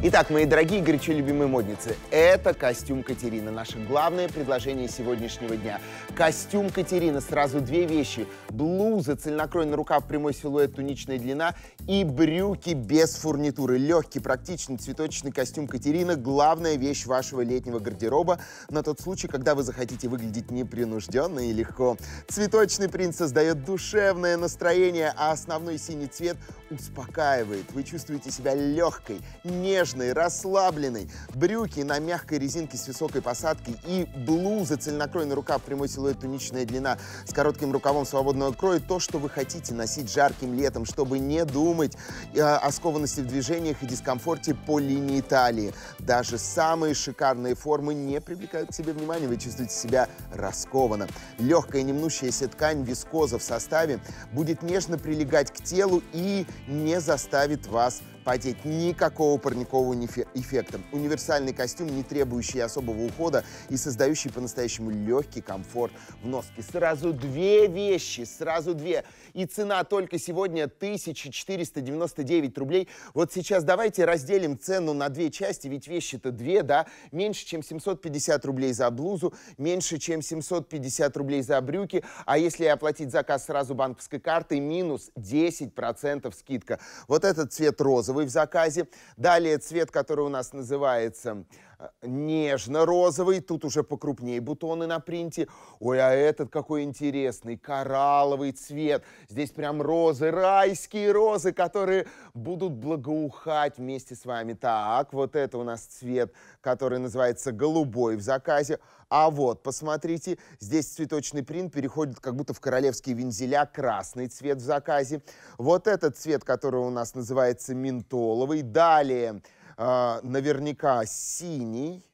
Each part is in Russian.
Итак, мои дорогие, горячо любимые модницы, это костюм Катерина. Наше главное предложение сегодняшнего дня. Костюм Катерина. Сразу две вещи. Блуза, цельнокроенный рукав, прямой силуэт, туничная длина и брюки без фурнитуры. Легкий, практичный, цветочный костюм Катерина. Главная вещь вашего летнего гардероба на тот случай, когда вы захотите выглядеть непринужденно и легко. Цветочный принт создает душевное настроение, а основной синий цвет успокаивает. Вы чувствуете себя легкой, нежной, расслабленной. Брюки на мягкой резинке с высокой посадкой и блуза, цельнокроенный рукав, прямой силуэт, туничная длина с коротким рукавом свободного кроя. То, что вы хотите носить жарким летом, чтобы не думать о скованности в движениях и дискомфорте по линии талии. Даже самые шикарные формы не привлекают к себе внимания. Вы чувствуете себя раскованно. Легкая, немнущаяся ткань вискоза в составе будет нежно прилегать к телу и не заставит вас потеть. Никакого парникового эффекта. Универсальный костюм, не требующий особого ухода и создающий по-настоящему легкий комфорт в носке. Сразу две вещи, сразу две. И цена только сегодня 1499 рублей. Вот сейчас давайте разделим цену на две части, ведь вещи-то две, да? Меньше, чем 750 рублей за блузу, меньше, чем 750 рублей за брюки. А если оплатить заказ сразу банковской картой, минус 10% скидка. Вот этот цвет розовый в заказе. Далее цвет, который у нас называется нежно-розовый. Тут уже покрупнее бутоны на принте. Ой, а этот какой интересный, коралловый цвет. Здесь прям розы, райские розы, которые будут благоухать вместе с вами. Так, вот это у нас цвет, который называется голубой в заказе. А вот, посмотрите, здесь цветочный принт переходит как будто в королевские вензеля, красный цвет в заказе. Вот этот цвет, который у нас называется ментоловый. Далее, наверняка синий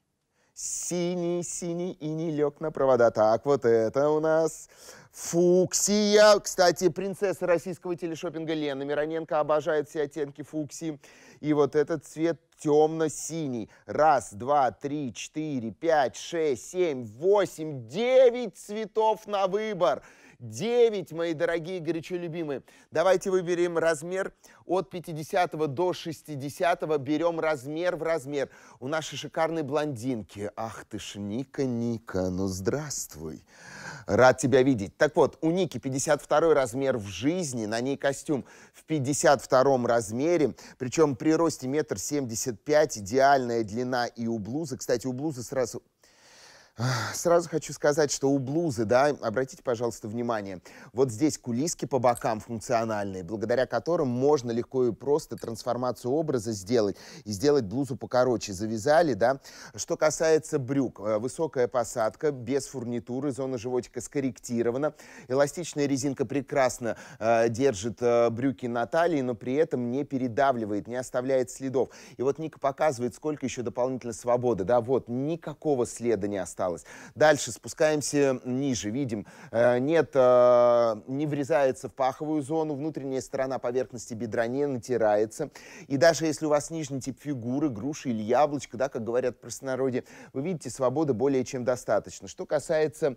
и не лег на провода. Так, вот это у нас фуксия. Кстати, принцесса российского телешопинга Лена Мироненко обожает все оттенки фуксии. И вот этот цвет темно-синий. Раз, два, три, четыре, пять, шесть, семь, восемь, 9 цветов на выбор. 9, мои дорогие, горячо любимые. Давайте выберем размер от 50 до 60. Берем размер в размер. У нашей шикарной блондинки. Ах ты ж, Ника, ну здравствуй. Рад тебя видеть. Так вот, у Ники 52 размер в жизни, на ней костюм в 52 размере, причем при росте 1,75 м, идеальная длина и у блузы. Кстати, у блузы Сразу хочу сказать, что у блузы, да, обратите, пожалуйста, внимание, вот здесь кулиски по бокам функциональные, благодаря которым можно легко и просто трансформацию образа сделать и сделать блузу покороче. Завязали, да. Что касается брюк, высокая посадка, без фурнитуры, зона животика скорректирована, эластичная резинка прекрасно держит брюки на талии, но при этом не передавливает, не оставляет следов. И вот Ника показывает, сколько еще дополнительной свободы, да, вот, никакого следа не осталось. Дальше спускаемся ниже, видим, не врезается в паховую зону, внутренняя сторона поверхности бедра не натирается. И даже если у вас нижний тип фигуры, груша или яблочко, да, как говорят в простонародье, вы видите, свободы более чем достаточно. Что касается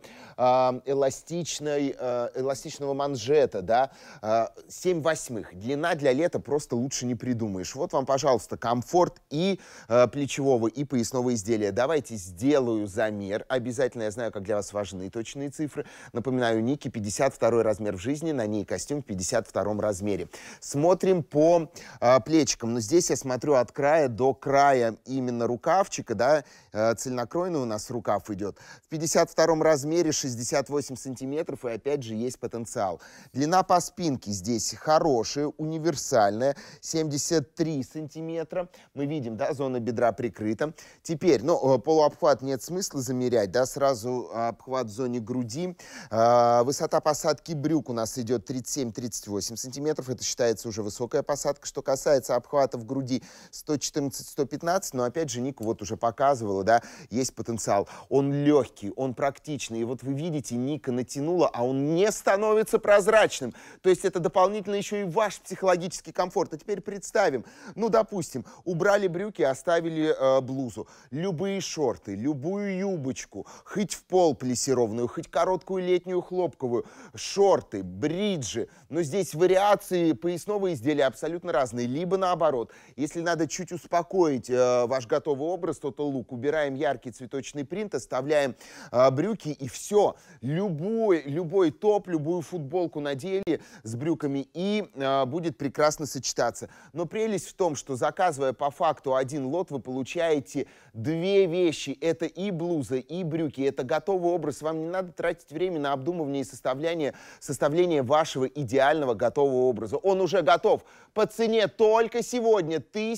эластичного манжета, да, 7/8. Длина для лета просто лучше не придумаешь. Вот вам, пожалуйста, комфорт и плечевого, и поясного изделия. Давайте сделаю замер. Обязательно, я знаю, как для вас важны точные цифры. Напоминаю, Ники 52 размер в жизни, на ней костюм в 52 размере. Смотрим по плечикам. Но здесь я смотрю от края до края именно рукавчика, да, цельнокроенный у нас рукав идет. В 52 размере 68 сантиметров, и опять же есть потенциал. Длина по спинке здесь хорошая, универсальная, 73 сантиметра. Мы видим, да, зона бедра прикрыта. Теперь, ну, полуобхват нет смысла замерять, да, сразу обхват в зоне груди. Высота посадки брюк у нас идет 37-38 сантиметров. Это считается уже высокая посадка. Что касается обхвата в груди 114-115, но опять же Ника вот уже показывала, да, есть потенциал. Он легкий, он практичный. И вот вы видите, Ника натянула, а он не становится прозрачным. То есть это дополнительно еще и ваш психологический комфорт. А теперь представим, ну, допустим, убрали брюки, оставили блузу. Любые шорты, любую юбочку, юбочку, хоть в пол плессированную, хоть короткую летнюю хлопковую, шорты, бриджи. Но здесь вариации поясного изделия абсолютно разные. Либо наоборот, если надо чуть успокоить ваш готовый образ, Total Look, убираем яркий цветочный принт, оставляем брюки и все. Любой топ, любую футболку надели с брюками и будет прекрасно сочетаться. Но прелесть в том, что заказывая по факту один лот, вы получаете две вещи. Это и блуза, и брюки. Это готовый образ. Вам не надо тратить время на обдумывание и составление вашего идеального готового образа. Он уже готов. По цене только сегодня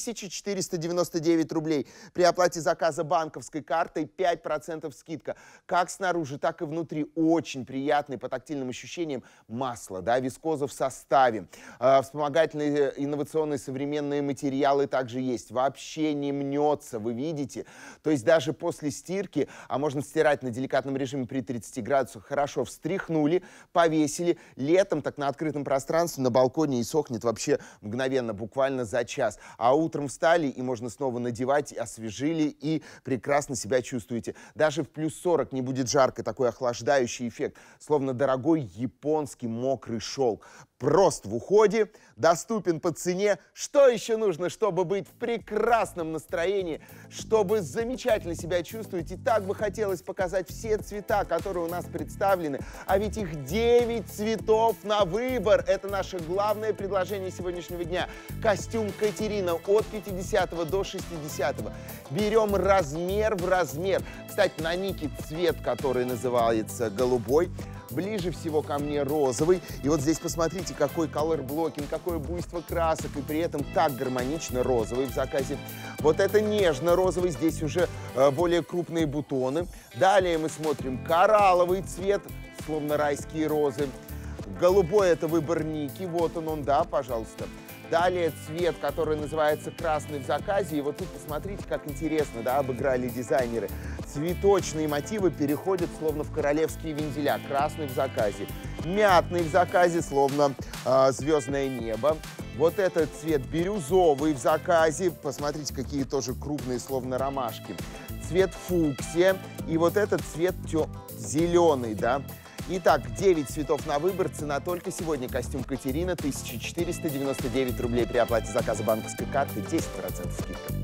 1499 рублей. При оплате заказа банковской картой 5% скидка. Как снаружи, так и внутри. Очень приятный по тактильным ощущениям масло, да, вискоза в составе. Вспомогательные инновационные современные материалы также есть. Вообще не мнется, вы видите. То есть даже после стирки, а можно стирать на деликатном режиме при 30 градусах, хорошо встряхнули, повесили. Летом так на открытом пространстве, на балконе и сохнет вообще мгновенно, буквально за час. А утром встали и можно снова надевать, освежили и прекрасно себя чувствуете. Даже в плюс 40 не будет жарко, такой охлаждающий эффект, словно дорогой японский мокрый шелк. Прост в уходе, доступен по цене. Что еще нужно, чтобы быть в прекрасном настроении, чтобы замечательно себя чувствовать? И так бы хотелось показать все цвета, которые у нас представлены. А ведь их 9 цветов на выбор. Это наше главное предложение сегодняшнего дня. Костюм Катерина от 50 до 60. Берем размер в размер. Кстати, на Нике цвет, который называется голубой. Ближе всего ко мне розовый. И вот здесь посмотрите, какой колор-блокинг, какое буйство красок. И при этом так гармонично розовый в заказе. Вот это нежно-розовый. Здесь уже более крупные бутоны. Далее мы смотрим коралловый цвет, словно райские розы. Голубой — это выбор Ники. Вот он, да, пожалуйста. Далее цвет, который называется красный в заказе. И вот тут посмотрите, как интересно, да, обыграли дизайнеры. Цветочные мотивы переходят словно в королевские вензеля. Красный в заказе. Мятный в заказе, словно звездное небо. Вот этот цвет бирюзовый в заказе. Посмотрите, какие тоже крупные, словно ромашки. Цвет фуксия. И вот этот цвет зеленый, да. Итак, 9 цветов на выбор. Цена только сегодня. Костюм Катерина 1499 рублей. При оплате заказа банковской карты 10% скидка.